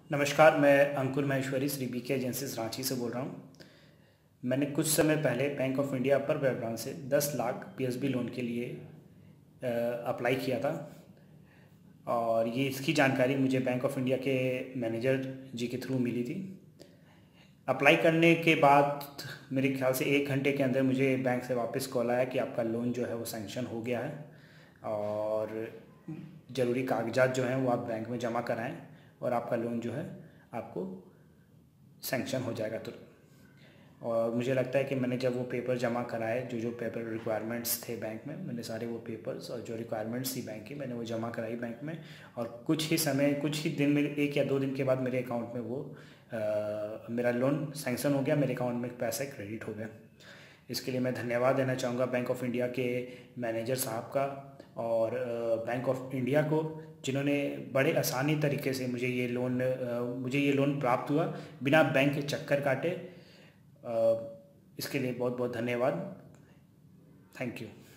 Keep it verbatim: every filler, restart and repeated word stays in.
नमस्कार, मैं Ankur Maheshwari Shri B K Agencies Ranchi से बोल रहा हूँ। मैंने कुछ समय पहले Bank of India upper branch से दस lakh P S B loan के लिए अप्लाई किया था और ये इसकी जानकारी मुझे बैंक ऑफ इंडिया के मैनेजर जी के थ्रू मिली थी। अप्लाई करने के बाद मेरे ख्याल से एक घंटे के अंदर मुझे बैंक से वापस कॉल आया कि आपका लोन जो है वो सैंक्शन हो गया है और ज़रूरी कागजात जो हैं वो आप बैंक में जमा कराएं और आपका लोन जो है आपको सैंक्शन हो जाएगा तुरंत। और मुझे लगता है कि मैंने जब वो पेपर जमा कराए, जो जो पेपर रिक्वायरमेंट्स थे बैंक में, मैंने सारे वो पेपर्स और जो रिक्वायरमेंट्स थी बैंक की मैंने वो जमा कराई बैंक में और कुछ ही समय कुछ ही दिन में एक या दो दिन के बाद मेरे अकाउंट में वो आ, मेरा लोन सैंक्शन हो गया, मेरे अकाउंट में पैसे क्रेडिट हो गए। इसके लिए मैं धन्यवाद देना चाहूँगा बैंक ऑफ इंडिया के मैनेजर साहब का और बैंक ऑफ इंडिया को, जिन्होंने बड़े आसानी तरीके से मुझे ये लोन मुझे ये लोन प्राप्त हुआ बिना बैंक के चक्कर काटे। इसके लिए बहुत बहुत धन्यवाद। Thank you.